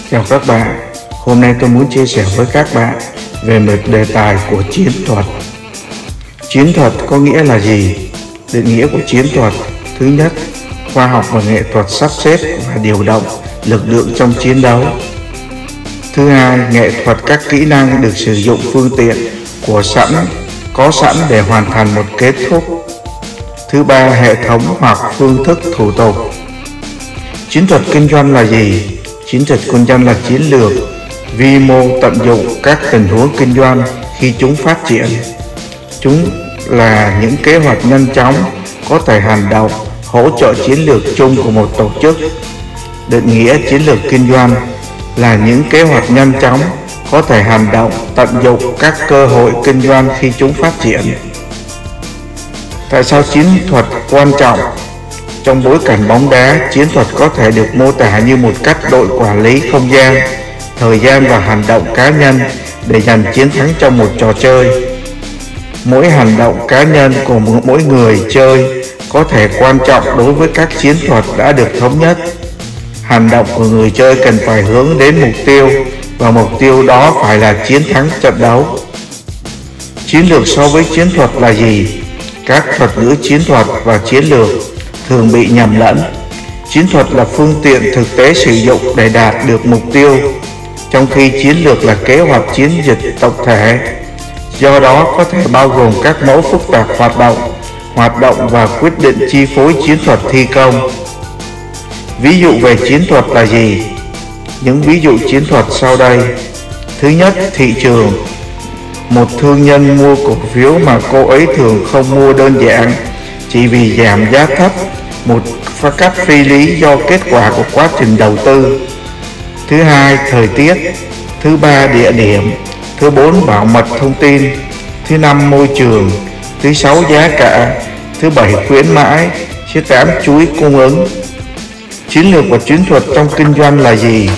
Chào các bạn, hôm nay tôi muốn chia sẻ với các bạn về một đề tài của chiến thuật. Chiến thuật có nghĩa là gì? Định nghĩa của chiến thuật: thứ nhất, khoa học và nghệ thuật sắp xếp và điều động lực lượng trong chiến đấu. Thứ hai, nghệ thuật các kỹ năng được sử dụng phương tiện có sẵn để hoàn thành một kết thúc. Thứ ba, hệ thống hoặc phương thức thủ tục. Chiến thuật kinh doanh là gì? Chiến thuật kinh doanh là chiến lược, vi mô tận dụng các tình huống kinh doanh khi chúng phát triển. Chúng là những kế hoạch nhanh chóng có thể hành động hỗ trợ chiến lược chung của một tổ chức. Định nghĩa chiến lược kinh doanh là những kế hoạch nhanh chóng có thể hành động tận dụng các cơ hội kinh doanh khi chúng phát triển. Tại sao chiến thuật quan trọng? Trong bối cảnh bóng đá, chiến thuật có thể được mô tả như một cách đội quản lý không gian, thời gian và hành động cá nhân để giành chiến thắng trong một trò chơi. Mỗi hành động cá nhân của mỗi người chơi có thể quan trọng đối với các chiến thuật đã được thống nhất. Hành động của người chơi cần phải hướng đến mục tiêu, và mục tiêu đó phải là chiến thắng trận đấu. Chiến lược so với chiến thuật là gì? Các thuật ngữ chiến thuật và chiến lược thường bị nhầm lẫn. Chiến thuật là phương tiện thực tế sử dụng để đạt được mục tiêu, trong khi chiến lược là kế hoạch chiến dịch tổng thể. Do đó có thể bao gồm các mẫu phức tạp hoạt động và quyết định chi phối chiến thuật thi công. Ví dụ về chiến thuật là gì? Những ví dụ chiến thuật sau đây. Thứ nhất, thị trường. Một thương nhân mua cổ phiếu mà cô ấy thường không mua đơn giản chỉ vì giảm giá thấp, một cách phi lý do kết quả của quá trình đầu tư. Thứ hai, thời tiết. Thứ ba, địa điểm. Thứ bốn, bảo mật thông tin. Thứ năm, môi trường. Thứ sáu, giá cả. Thứ bảy, khuyến mãi. Thứ tám, chuỗi cung ứng. Chiến lược và chiến thuật trong kinh doanh là gì?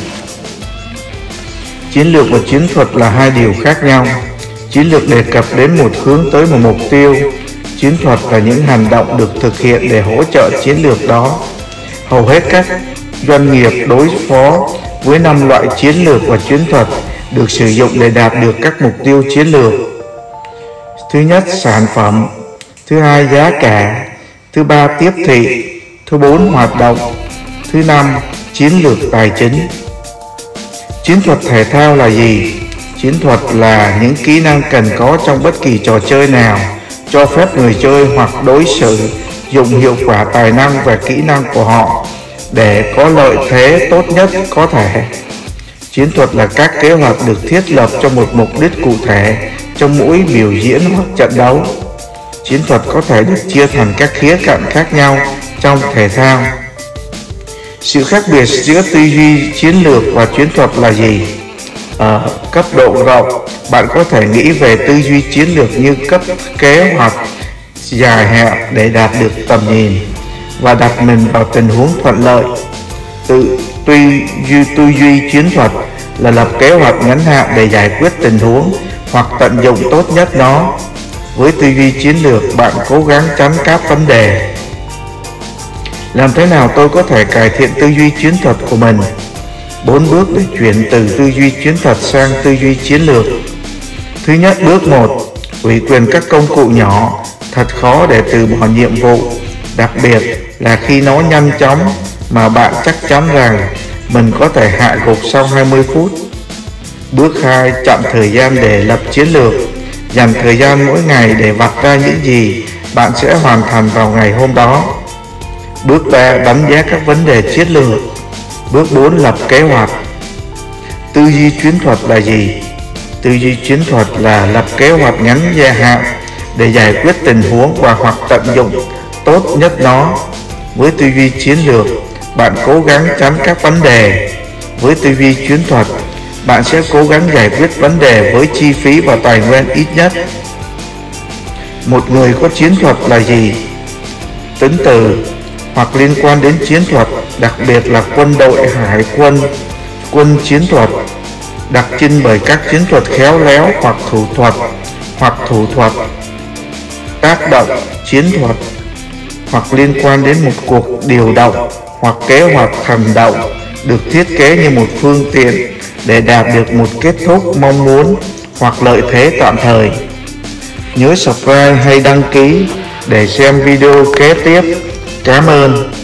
Chiến lược và chiến thuật là hai điều khác nhau. Chiến lược đề cập đến một hướng tới một mục tiêu. Chiến thuật là những hành động được thực hiện để hỗ trợ chiến lược đó. Hầu hết các doanh nghiệp đối phó với 5 loại chiến lược và chiến thuật được sử dụng để đạt được các mục tiêu chiến lược. Thứ nhất, sản phẩm. Thứ hai, giá cả. Thứ ba, tiếp thị. Thứ bốn, hoạt động. Thứ năm, chiến lược tài chính. Chiến thuật thể thao là gì? Chiến thuật là những kỹ năng cần có trong bất kỳ trò chơi nào, cho phép người chơi hoặc đối xử dùng hiệu quả tài năng và kỹ năng của họ để có lợi thế tốt nhất có thể. Chiến thuật là các kế hoạch được thiết lập cho một mục đích cụ thể trong mỗi biểu diễn hoặc trận đấu. Chiến thuật có thể được chia thành các khía cạnh khác nhau trong thể thao. Sự khác biệt giữa tư duy chiến lược và chiến thuật là gì? Ở cấp độ rộng, bạn có thể nghĩ về tư duy chiến lược như cấp kế hoạch dài hạn để đạt được tầm nhìn và đặt mình vào tình huống thuận lợi. Tư duy chiến thuật là lập kế hoạch ngắn hạn để giải quyết tình huống hoặc tận dụng tốt nhất nó. Với tư duy chiến lược, bạn cố gắng tránh các vấn đề. Làm thế nào tôi có thể cải thiện tư duy chiến thuật của mình? 4 bước để chuyển từ tư duy chiến thuật sang tư duy chiến lược. Thứ nhất, bước 1. Ủy quyền các công cụ nhỏ. Thật khó để từ bỏ nhiệm vụ, đặc biệt là khi nó nhanh chóng mà bạn chắc chắn rằng mình có thể hạ gục sau 20 phút. Bước 2. Chọn thời gian để lập chiến lược. Dành thời gian mỗi ngày để vạch ra những gì bạn sẽ hoàn thành vào ngày hôm đó. Bước 3. Đánh giá các vấn đề chiến lược. Bước 4. Lập kế hoạch. Tư duy chiến thuật là gì? Tư duy chiến thuật là lập kế hoạch ngắn dài hạn để giải quyết tình huống và hoặc tận dụng tốt nhất nó. Với tư duy chiến lược, bạn cố gắng tránh các vấn đề. Với tư duy chiến thuật, bạn sẽ cố gắng giải quyết vấn đề với chi phí và tài nguyên ít nhất. Một người có chiến thuật là gì? Tính từ hoặc liên quan đến chiến thuật, đặc biệt là quân đội, hải quân, quân chiến thuật, đặc trưng bởi các chiến thuật khéo léo hoặc thủ thuật, tác động chiến thuật, hoặc liên quan đến một cuộc điều động hoặc kế hoạch hành động được thiết kế như một phương tiện để đạt được một kết thúc mong muốn hoặc lợi thế tạm thời. Nhớ subscribe hay đăng ký để xem video kế tiếp. Cảm ơn.